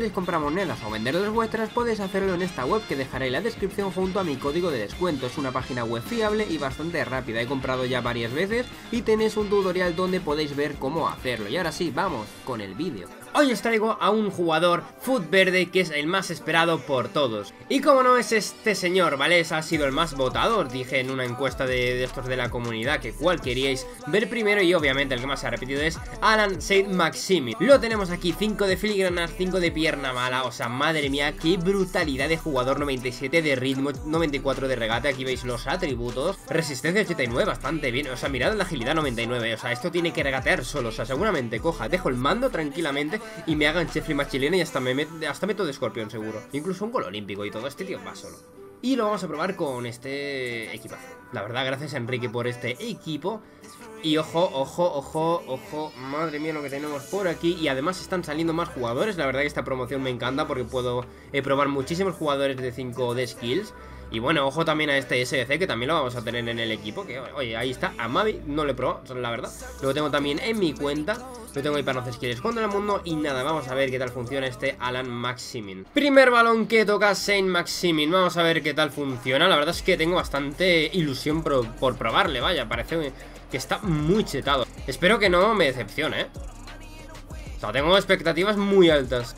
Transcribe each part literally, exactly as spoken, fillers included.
queréis comprar monedas o venderlas vuestras, podéis hacerlo en esta web que dejaré en la descripción junto a mi código de descuento. Es una página web fiable y bastante rápida, he comprado ya varias veces y tenéis un tutorial donde podéis ver cómo hacerlo. Y ahora sí, vamos con el vídeo. Hoy os traigo a un jugador Foot Verde que es el más esperado por todos. Y como no es este señor, ¿vale? Ha sido el más votado, os dije en una encuesta de, de estos de la comunidad que cuál queríais ver primero, y obviamente el que más se ha repetido es Alan Saint-Maximin. Lo tenemos aquí, cinco de filigranas, cinco de pierna mala, o sea, madre mía, qué brutalidad de jugador. Noventa y siete de ritmo, noventa y cuatro de regate, aquí veis los atributos, resistencia ochenta y nueve, bastante bien, o sea, mirad la agilidad noventa y nueve, o sea, esto tiene que regatear solo, o sea, seguramente coja, dejo el mando tranquilamente y me hagan Chefly más chilena y hasta, me met, hasta meto de escorpión seguro. Incluso un gol olímpico y todo, este tío va solo. Y lo vamos a probar con este equipazo. La verdad, gracias a Enrique por este equipo. Y ojo, ojo, ojo, ojo, madre mía lo que tenemos por aquí. Y además están saliendo más jugadores. La verdad que esta promoción me encanta porque puedo eh, probar muchísimos jugadores de cinco de skills. Y bueno, ojo también a este S D C que también lo vamos a tener en el equipo. Que oye, ahí está, a Mavi, no lo he probado, la verdad. Lo tengo también en mi cuenta. Lo tengo ahí para no skills contra el mundo. Y nada, vamos a ver qué tal funciona este Alan Maximin. Primer balón que toca Saint-Maximin. Vamos a ver qué tal funciona. La verdad es que tengo bastante ilusión por, por probarle, vaya, parece que está muy chetado. Espero que no me decepcione, ¿eh? O sea, tengo expectativas muy altas.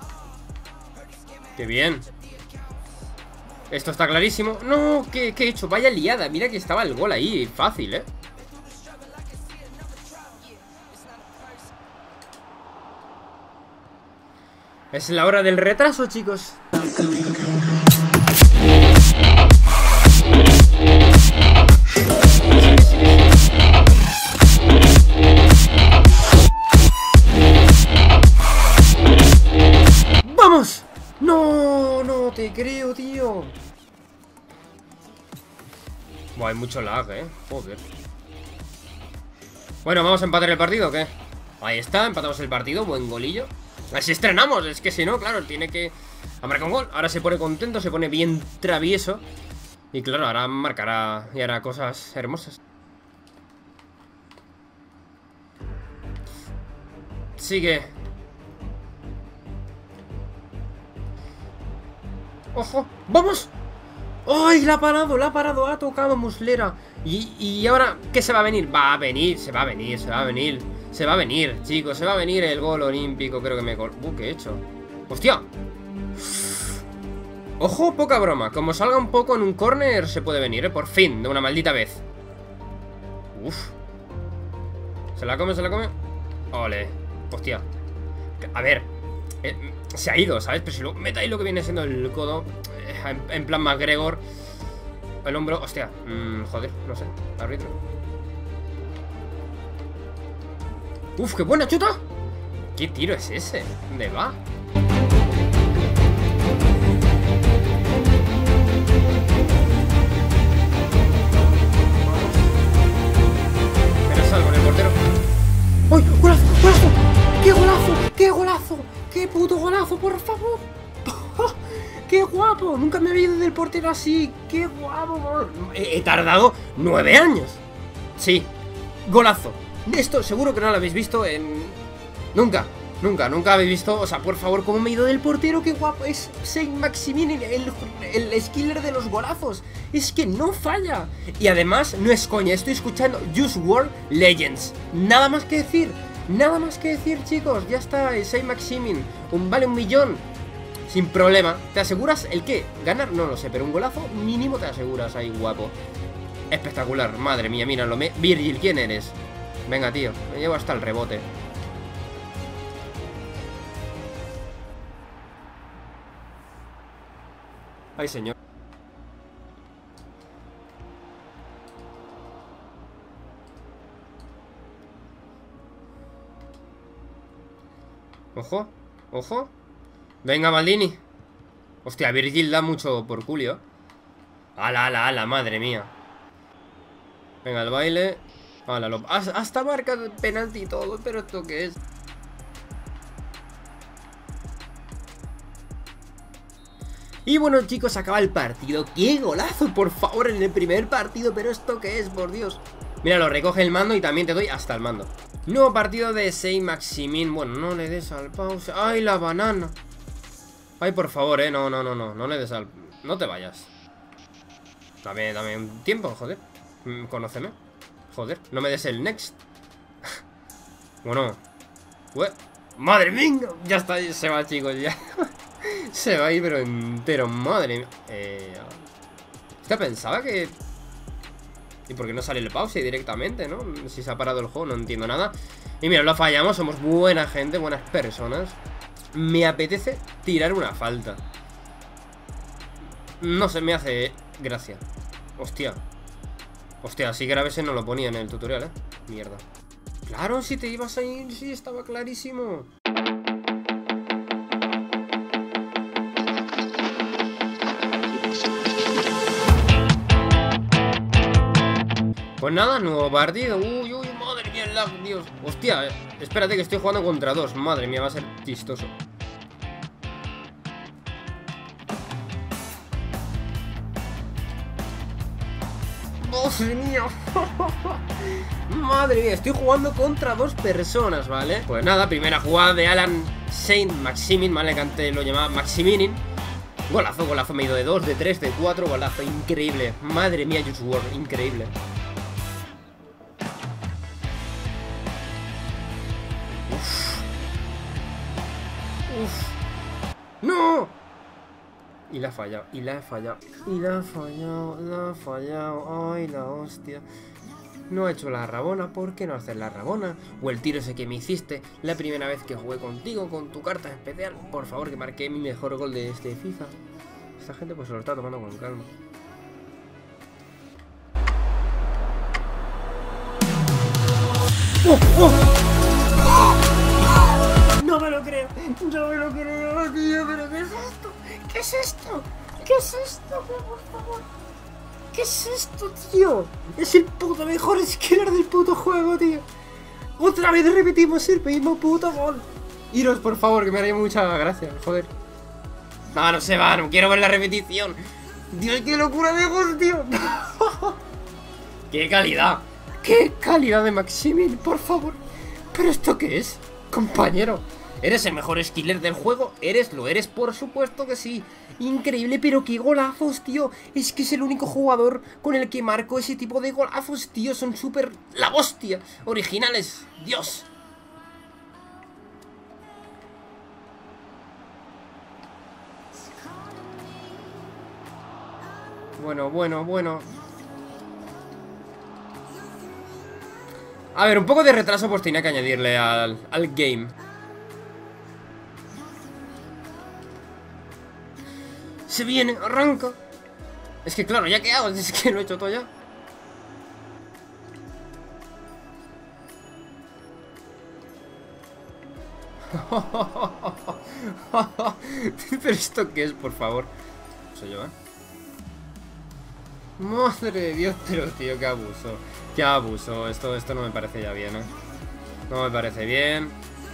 Qué bien. Esto está clarísimo. No, ¿qué, qué he hecho? Vaya liada, mira que estaba el gol ahí, fácil, ¿eh? Es la hora del retraso, chicos. ¡Vamos! No, no te creo, tío. Buah, hay mucho lag, eh. Joder. Bueno, ¿vamos a empatar el partido o qué? Ahí está, empatamos el partido, buen golillo. Así estrenamos, es que si no, claro, tiene que... Ha marcado un gol, ahora se pone contento, se pone bien travieso. Y claro, ahora marcará y hará cosas hermosas. Sigue. ¡Ojo! ¡Vamos! ¡Ay! La ha parado, la ha parado, ha tocado Muslera. Y, y ahora, ¿qué se va a venir? Va a venir, se va a venir, se va a venir. Se va a venir, chicos, se va a venir el gol olímpico. Creo que me... Uh, ¿qué he hecho? ¡Hostia! Ojo, poca broma. Como salga un poco en un córner, se puede venir, ¿eh? Por fin, de una maldita vez. Uf. ¿Se la come, se la come? Ole. Hostia. A ver, eh, se ha ido, ¿sabes? Pero si lo mete ahí lo que viene siendo el codo, eh, en, en plan McGregor. El hombro, hostia, mm, joder, no sé, árbitro. Uf, qué buena chuta. ¿Qué tiro es ese? ¿Dónde va? Pero salgo en el portero. ¡Uy! ¡Golazo! ¡Golazo! ¡Qué golazo! ¡Qué golazo! ¡Qué puto golazo, por favor! ¡Qué guapo! Nunca me había ido del portero así. ¡Qué guapo! He, he tardado nueve años. Sí, golazo. Esto seguro que no lo habéis visto en... Nunca, nunca, nunca habéis visto. O sea, por favor, cómo me he ido del portero. ¡Qué guapo! Es Saint-Maximin, el, el, el skiller de los golazos. Es que no falla. Y además, no es coña, estoy escuchando Juice world Legends. Nada más que decir. Nada más que decir, chicos. Ya está, Saint-Maximin. Un vale un millón. Sin problema. ¿Te aseguras el qué? ¿Ganar? No lo sé, pero un golazo mínimo te aseguras ahí, guapo. Espectacular, madre mía, míralo. Me... Virgil, ¿quién eres? Venga, tío, me llevo hasta el rebote. Ay, señor. Ojo, ojo. Venga, Maldini. Hostia, Virgil da mucho por culio. Ala, ala, ala, madre mía. Venga, el baile. Ala, lo... Hasta marca el penalti y todo. Pero ¿esto qué es? Y bueno, chicos, acaba el partido. ¡Qué golazo, por favor, en el primer partido! Pero ¿esto qué es, por Dios? Mira, lo recoge el mando y también te doy hasta el mando. Nuevo partido de Saint-Maximin. Bueno, no le des al pause. ¡Ay, la banana! Ay, por favor, eh, no, no, no, no, no le des al... No te vayas. Dame, dame un tiempo, joder. Conóceme. Joder, no me des el next. Bueno. Ué. Madre mía. Ya está, se va, chicos, ya. Se va ahí, pero entero. Madre mía. Eh... Es que pensaba que... ¿Y por qué no sale el pause directamente, no? Si se ha parado el juego, no entiendo nada. Y mira, lo fallamos, somos buena gente, buenas personas. Me apetece tirar una falta. No sé, me hace gracia. Hostia. Hostia, así grave se no lo ponía en el tutorial, eh. Mierda. Claro, si te ibas a ir, sí, estaba clarísimo. Pues nada, nuevo partido. Uy, uy, madre mía, el lag, Dios. Hostia, eh. Espérate que estoy jugando contra dos. Madre mía, va a ser chistoso. ¡Madre mía! Madre mía, estoy jugando contra dos personas, ¿vale? Pues nada, primera jugada de Alan Saint Maximin, ¿vale? Que antes lo llamaba Maximinin. Golazo, golazo, me he ido de dos, de tres, de cuatro, golazo, increíble. Madre mía, Just World, increíble. Uf. Uf. ¡No! Y la ha fallado, y la ha fallado, y la ha fallado, la ha fallado. Ay, la hostia. No he hecho la rabona, ¿por qué no hacer la rabona? O el tiro ese que me hiciste la primera vez que jugué contigo, con tu carta especial. Por favor, que marqué mi mejor gol de este FIFA. Esta gente pues se lo está tomando con calma. ¡Oh, oh! No me lo creo, no me lo creo, tío, pero ¿qué es esto? ¿Qué es esto? ¿Qué es esto, por favor? ¿Qué es esto, tío? Es el puto mejor skiller del puto juego, tío. Otra vez repetimos el mismo puto gol. Iros, por favor, que me haría mucha gracia, joder. No, no se va, no quiero ver la repetición. Dios, qué locura de gol, tío. ¡Qué calidad! ¡Qué calidad de Maximin, por favor! ¿Pero esto qué es, compañero? ¿Eres el mejor skiller del juego? ¿Eres? ¿Lo eres? Por supuesto que sí. Increíble, pero qué golazos, tío. Es que es el único jugador con el que marco ese tipo de golazos, tío. Son súper... la hostia. Originales. Dios. Bueno, bueno, bueno. A ver, un poco de retraso pues tenía que añadirle al, al game. Se viene, arranca. Es que claro, ¿ya qué hago? Es que lo he hecho todo ya. ¿Pero esto qué es, por favor? Soy yo, ¿eh? Madre de Dios, pero tío, qué abuso. Qué abuso, esto, esto no me parece ya bien, ¿eh? No me parece bien.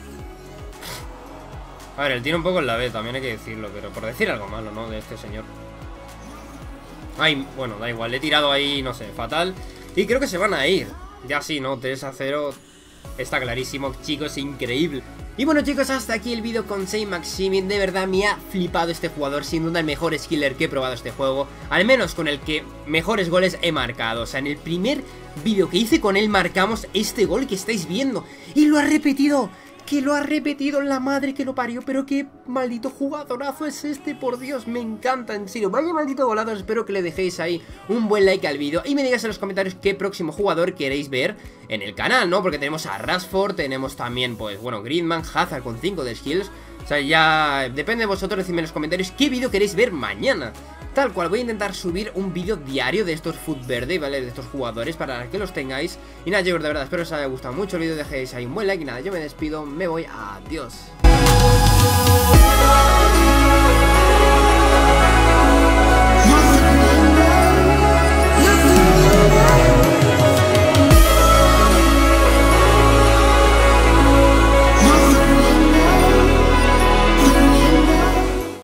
A ver, el tiro un poco en la B, también hay que decirlo, pero por decir algo malo, ¿no? De este señor. Ay, bueno, da igual, le he tirado ahí, no sé, fatal. Y creo que se van a ir. Ya sí, ¿no? tres a cero. Está clarísimo, chicos, increíble. Y bueno, chicos, hasta aquí el vídeo con Saint Maximin. De verdad me ha flipado este jugador. Sin duda el mejor skiller que he probado este juego. Al menos con el que mejores goles he marcado. O sea, en el primer vídeo que hice con él marcamos este gol que estáis viendo. Y lo ha repetido. Que lo ha repetido, la madre que lo parió. Pero qué maldito jugadorazo es este, por Dios, me encanta, en serio. Vaya maldito golazo, espero que le dejéis ahí un buen like al vídeo y me digáis en los comentarios qué próximo jugador queréis ver en el canal, ¿no? Porque tenemos a Rashford, tenemos también, pues, bueno, Griezmann, Hazard con cinco de skills. O sea, ya depende de vosotros, decidme en los comentarios qué vídeo queréis ver mañana. Tal cual, voy a intentar subir un vídeo diario de estos Foot Verde, ¿vale? De estos jugadores para que los tengáis. Y nada, chicos, de verdad, espero que os haya gustado mucho el vídeo, dejéis ahí un buen like y nada, yo me despido, me voy, adiós.